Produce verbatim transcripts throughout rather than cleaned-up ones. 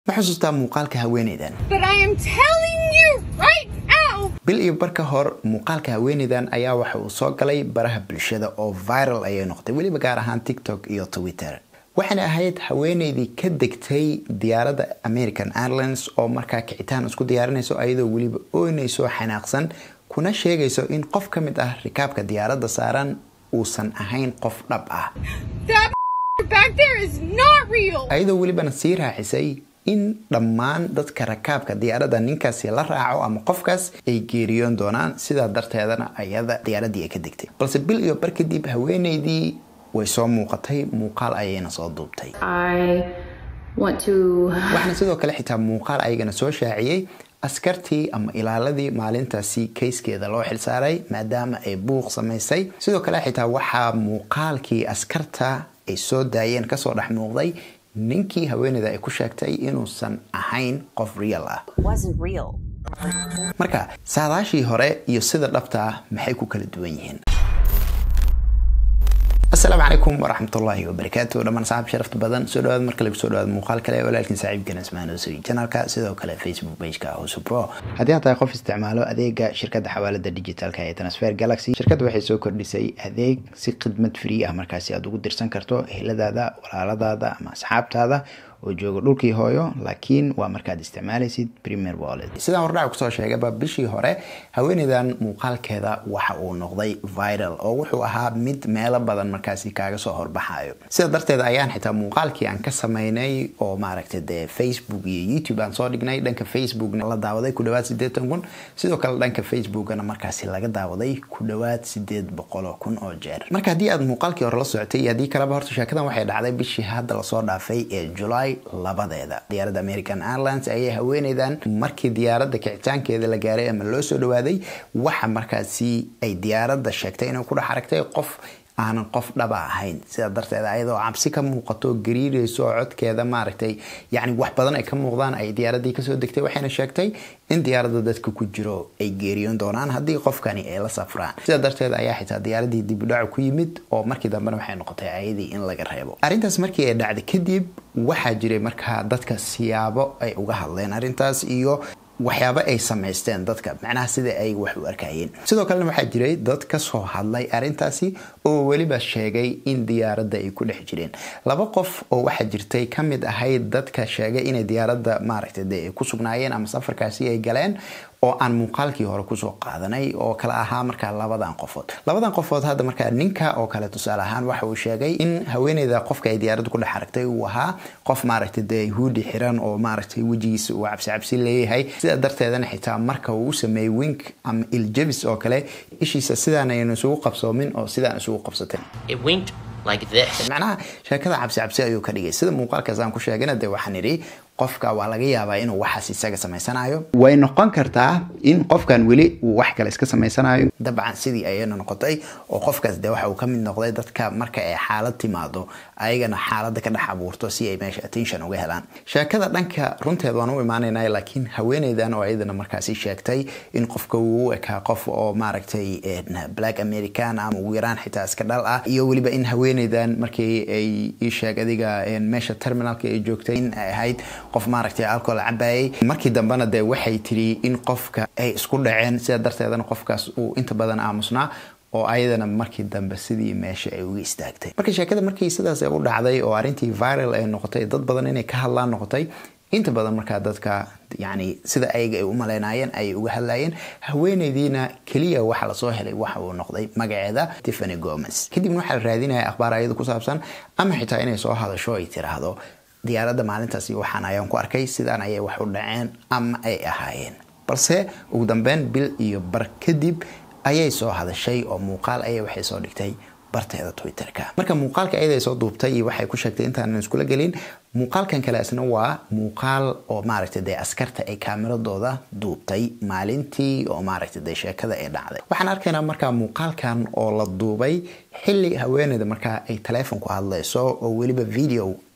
Ma xusuustaa muuqaalka haweeneydan? But I am telling you right now. Bil iyo barka hor muuqaalka haweeneydan ayaa waxa uu soo galay baraha bulshada oo viral ayay noqotay waliba gaar ahaan TikTok iyo Twitter. waxaana ahayd haweeneydii ka degtay diyaaradda American Airlines oo markaa kicitaan isku diyaarinayso ayadoo waliba oonayso xanaaqsan kuna sheegayso in qof ka mid ah rikaabka diyaaradda saaran uusan ahayn qof dhab ah. That back there is not real. ayadoo waliba sii raacisay in dhammaan dadka rakaabka diyaaradda ninkaasi la raaco ama qofkaas ay geeriyoon doonaan sida darteedana ayada diyaaradii ay ka degtay balse bil iyo bar kadib haweeneydii way soo muuqatay muuqaal ayayna soo duubtay I want to waxna sidoo kale xitaa muuqaal ayagana soo shaaciyay askartii ama ilaaladii maalintaasi keyskeeda loo xilsaaray maadaama ay buuq samaysay sidoo kale xitaa waxa muuqaalkii askarta ay soo daayeen ka soo dhex muuqday ninkii haweeneyda ay ku sheegtay inuusan ahayn qof real ah wasn't real. marka saadaashii hore iyo sida dhabta ah maxay ku kala duwan yihiin السلام عليكم ورحمة الله وبركاته لما نصعب شرفت بدن سوداد مركلك سوداد مقال كلا ولكن صعب جنا اسمه نسوي channel كا سيدو كلا فيسبوك بيج كا هو سبرو هذه عطايا قف استعماله أذيك شركة حوالة الديجيتال كا ترانسفير جالاكسي شركة waxay soo kordhisay adeeg si khidmad free ah markaasi aad ugu dirsan karto eheladaada walaaladaada ama asxaabtaada oo jooga dhulkii hooyo laakiin waa markaad isticmaalaysid Premier Wallet sidaan hordhac ku soo sheegay bishii hore haweeneydan muuqaalkeeda waxa uu noqday viral oo wuxuu ahaa mid meel badan markaasi kaaga soo horbaxayo sida darteed ayaan xitaa muuqaalkii aan ka sameynay oo maaragtay de Facebook iyo YouTube aan soo dhignay dhanka Facebook la daawaday ku dhawaad siddeetan kun sidoo kale dhanka Facebook-na markaasi laga daawaday ku dhawaad siddeed boqol kun oo jeer marka hadii aad muuqaalkii hore la socotay hadii kala horta sheekadan waxay dhacday bishii hadda la soo dhaafay ee July labadeeda diyaaradda American Airlines ayay haweeneydan markii diyaaradda kicitaankeeda la gaaray ama loo soo dhawaaday waxa markaasi ay diyaaradda sheegtay inay ku dhaxaragtay qof aanan qof dhaba ahayn sida darteed ayadoo cabsi ka muuqato gariirayso codkeeda maaragtay yani wax badan ay ka muuqdaan ay diyaaradii ka soo degtay waxayna sheegtay in diyaaradda dadka ku jiro ay geeriyoon doonaan hadii qofkani ay la safraan sida darteed ayaa xitaa diyaaradii dib u dhac ku yimid oo markii dambe waxay noqotay ayadii in laga reebo arintaas markii ay dhacday kadib waxa jiray markaa dadka siyaabo ay uga hadleen arintaas iyo waxyaabo ay sameysteen dadka macnaha sida ay wax u arkayeen sidoo kale waxa jiray dad ka soo hadlay arintaasi oo waliba sheegay in diyaaradda ay ku dhex jireen laba qof oo waxa jirtay kamid ahayd dadka sheegay in diyaaradda maaragtay ay ku sugnaayeen ama safarkaasi ay galeen oo aan muuqaalkii hore ku soo qaadanay oo kala ahaa marka labadan qofood labadan qofood hadda marka ninka oo kale tusaale ahaan waxa uu sheegay in haweeneyda qofka ay diyaaradda ku dhex aragtay uu ahaa qof maaragtay de hoodie xiran oo maaragtay wajigiisa uu cabsi cabsi leeyahay sida darteedana xitaa marka uu sameeyay wink am iljabis oo kale ishiisa sidaan aynu isugu qabsoomin oo sidaan isugu qabsatay it winked like this macnaha sheekada cabsi cabsi ayuu ka dhigay sida muuqaalkaas aan ku sheegana de waxaan iri qofka waa laga yaabaa inuu waxaas isaga sameysanayo way noqon kartaa in qofkan weli uu wax kale iska sameysanayo dabcan sidii ayayna noqotay oo qofkaas de waxa uu ka mid noqday dadka marka ay xaalad timaado ayagana xaaladda ka dhex abuurto si ay meesha attention uga helaan sheekada dhanka runteed waan u imaanaynaa laakiin haweeneydan oo ayadana markaasi sheegtay in qofka uu ekaa qof oo maaragtay black American ama ugu yaraan xitaa iska dhal ah iyo waliba in haweeneydan markii ay ii sheeg adiga meesha terminalka ay joogtay in ay ahayd qof maaragtay alcohol cabayay markii dambana de waxay tiri in qofka ay isku dhaceen sida darteedana qofkaas uu inta badan aamusnaa oo ayadana markii dambe sidii meesha ay uga istaagtay markii sheekada markii sidaas ay u dhacday oo arintii viral ay noqotay dad badan inay ka hadlaan noqotay inta badan marka dadka yani sida ayaga ay u maleynayeen ay uga hadlayeen haweeneydiina kaliya waxa la soo helay waxa uu noqday magaceeda Tiffany Gomez kadib waxa la raadinaya akhbaar ayada ku saabsan ama xitaa inay soo hadasho ay tiraahdo diyaaradda maalintaasi waxaan ayaan ku arkay sidaan ayay wax u dhaceen ama ay ahaayeen balse ugu dambeyn bil iyo bar kadib ayay soo hadashay oo muuqaal ayay waxay soo dhigtay barteeda Twitter-ka marka muuqaalka ayay soo duubtay iyo waxay ku sheegtay intaan isku la galin muuqaalkan kale asna waa muuqaal oo maaragtay de askarta ay kaameradooda duubtay maalintii oo maaragtay de sheekada ay dhacday waxaan arkaynaa marka muuqaalkan oo la duubay xilli haweeneyda marka ay telefoon ku hadlayso oo waliba video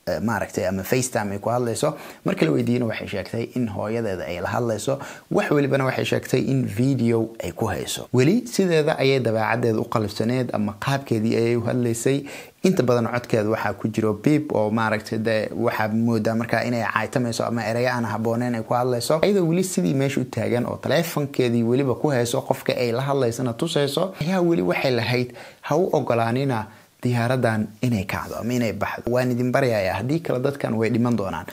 maaragtay ama FaceTime ay ku hadlayso markii la weydiino waxay sheegtay in hooyadeeda ay la hadlayso wax walibana waxay sheegtay in video ay ku hayso wali sideeda ayay dabeecadeeda u qalifsaneed ama qaabkeedii ay u hadlaysay inta badan codkeeda waxa ku jiro beep oo maaragtay waxa moodaa marka inay caaytamayso ama erey aan habooneen ay ku hadlayso ayadoo wali sidii meesha u taagan oo telefonkeedii waliba ku hayso qofka ay la hadlaysana tusayso ayaa wali waxay lahayd ha u ogolaanina diyaaradan inay kacdo ama inay baxdo waan idin baryayaa haddii kale dadkan way dhiman doonaan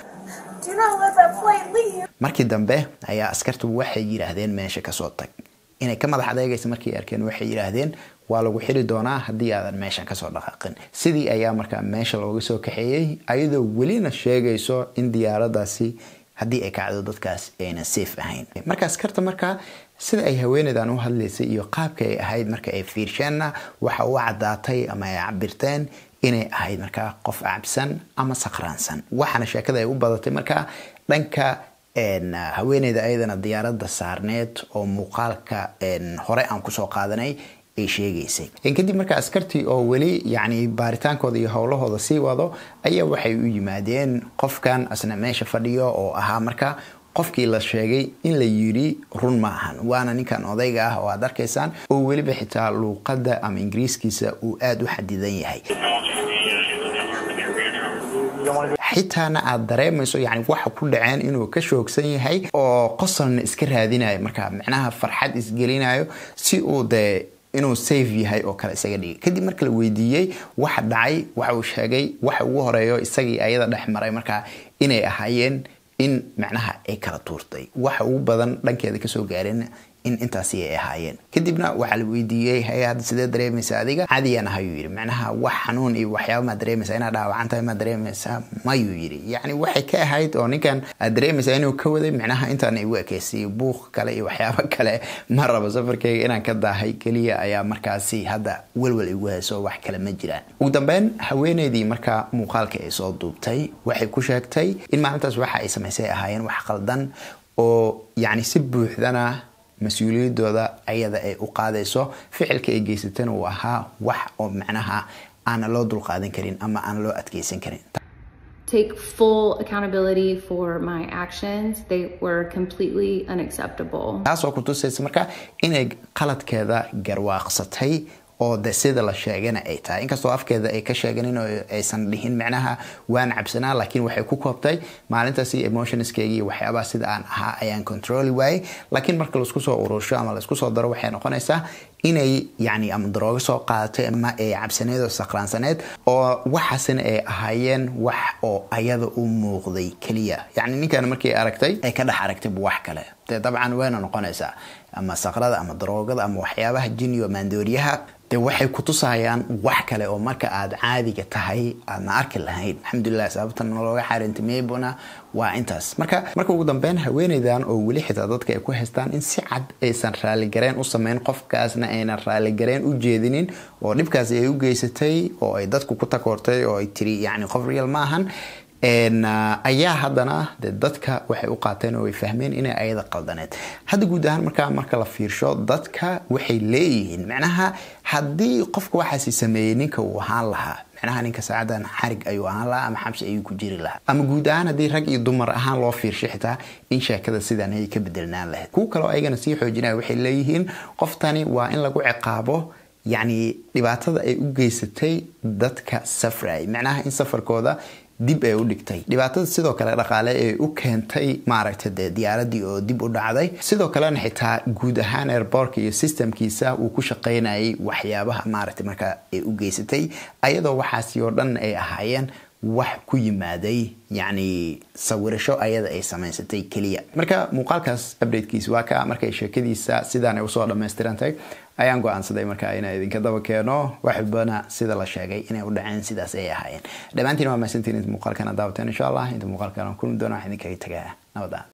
markii dambe ayaa askartu waxay yiraahdeen meesha ka soo tag inay ka madax adeegaysa markii arkeen waxay yiraahdeen waa lagu xiri doonaa haddii aadan meesha ka soo dhaqaaqin sidii ayaa markaa meesha looga soo kaxeeyay ayadoo welina sheegayso in diyaaradaasi haddii ay kacdo dadkaas ayna safe ahayn marka askarta markaa sida ay haweeneydan u hadlaysay iyo qaabka ay ahayd marka ay fiirsheenna waxa uu cadaatay ama ay cabirteen inay ahayd markaa qof cabsan ama saqraansan waxaana sheekada ay u badatay markaa dhanka een haweeneyda ayadana diyaaradda saarneed oo muuqaalka een hore aan ku soo qaadanay ay sheegaysay in kadib marka askartii oo wali yaani baaritaankooda iyo howlahooda sii wado ayaa waxay u yimaadeen qofkan asna meesha fadhiyo oo ahaa marka qofkii la sheegay in la yiri run ma ahan waana ninkan odayga ah oo aad arkaysaan oo waliba xitaa luqadda ama ingiriiskiisa uu aad u xadidan yahay xitaana aad dareemayso yani waxa ku dhaceen inuu ka shoogsan yahay oo qosolna iska raadinayo marka macnaha farxad isgelinayo si uu de inuu safe yahay oo kale isaga dhigay kadib markii la weydiiyay waxa dhacay waxa uu sheegay waxa ugu horeeyo isagii ayada dhaxmaray marka inay ahaayeen in macnaha ay kala tuurtay waxa ugu badan dhankeeda ka soo gaareen in intaasi ay ahaayeen kadibna waxa la weydiiyay hay'ad sidee dareemaysaa adiga caadiyan ayuu yiri macnaha wax xanuun iyo waxyaabo ma dareemaysaa inaad dhaawacan tahay ma dareemaysaa mayuu yiri yani waxay ka ahayd oo ninkan aad dareemaysaa inuu ka waday macnaha intaan ay weekeysay buuq kale iyo waxyaabo kale ma rabo safarkayga inaan ka daahay kaliya ayaa markaasi hadda walwal igu hayso wax kale ma jiraan ugu dambeyn haweeneydii marka muuqaalka ay soo duubtay waxay ku sheegtay in maalintaas waxa ay samaysay ahaayeen wax qaldan oo yani si buuxdana مسؤوليتooda ayada ay u qaadayso ficilka ay geysatana uu ahaa wax oo macnaha aan loo dul qaadan karin ama aan loo adkeysan karin take full accountability for my actions. They were completely unacceptable. taasoo ku tusaysa marka inay qaladkeeda garwaaqsatay oo de sida la sheegana ay tahay inkastoo afkeeda ay ka sheegan in aysan dhihin macnaha waan cabsanaa laakiin waxay ku koobtay maalintaasi emotionskeegi waxyaabo sida aan ahaa ayaan control way laakiin marka la isku soo urusho ama la isku soo daro waxay noqonaysaa inay yani am darooga soo qaadatay ama ay cabsaneed oo saqraansaneed oo waxaasina ay ahaayeen wax oo ayada u muuqday kaliya yani ninkan markii aragtay ay ka dhax aragtay wax kale de dabcan wayna noqonaysaa ama saqrada ama daroogada ama waxyaabaha jinniyo maandooriyaha de waxay ku tusayaan wax kale oo marka aad caadiga tahay aad arki lahayd alxamdulillah sababtan looga xarintimeebona waa intaas marka marka ugu dambeyn haweeneydan oo wali xitaa dadka ay ku haystaan in si cad aysan raali gareen u sameyn qofkaasna ayna raali gareen u jeedinin oo dhibkaas ay u geysatay oo ay dadku ku takoortay oo ay tiri yani qof real ma ahan een ayaa hadana dadka waxay u qaateen oo ay fahmeen inay ayada qaldaneed hadda guud ahaan marka marka la fiirsho dadka waxay leeyihiin macnaha hadii qofku waxa sameeyay ninka uu ahaan lahaa macnaha ninka saacadan xarig ayuu ahaan lahaa ama xabsi ayuu ku jiri lahaa ama guud ahaan hadii rag iyo dumar ahaan loo fiirsho xitaa in sheekada sidan ay ka bedelnaan lahayd ku kale ayagana sii xoojinaya waxay leeyihiin qoftani waa in lagu ciqaabo yani dhibaatada ay u geysatay dadka safray macnaha in safarkooda dib ay u dhigtay dhibaatada sidoo kale dhaqaale ay u keentay maaragtay diyaaradii oo dib u dhacday sidoo kale xitaa guud ahaan airport iyo systemkiisa uu ku shaqeynayay waxyaabaha maaragtay marka ay u geysatay ayadoo waxaasi oo dhan ay ahaayeen wax ku yimaaday yani sawirasho ayada ay samaysatay kaliya marka muuqaalkaas updatekiisa waa ka markay sheekadiisa sidaan ay u soo dhameystirantay ayaan go'aansaday marka inaan idinka daba keeno waxbana sida la sheegay inay u dhaceen sidaas ay ahaayeen dhamaantiin waa maasantiin inta muuqaalkan daawateen insha Allah inta muuqaalkan ku doona wax idinka tagaa nabada